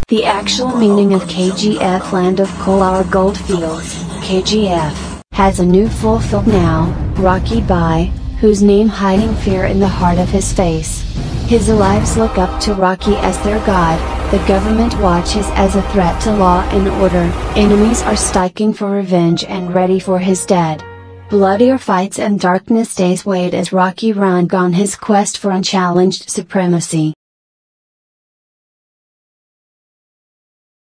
The actual meaning of KGF, Land of Coal or Gold Fields, KGF, has a new fulfilled now, Rocky Bhai, whose name hiding fear in the heart of his face. His lives look up to Rocky as their god, the government watches as a threat to law and order, enemies are striking for revenge and ready for his dead. Bloodier fights and darkness days wait as Rocky runs on his quest for unchallenged supremacy.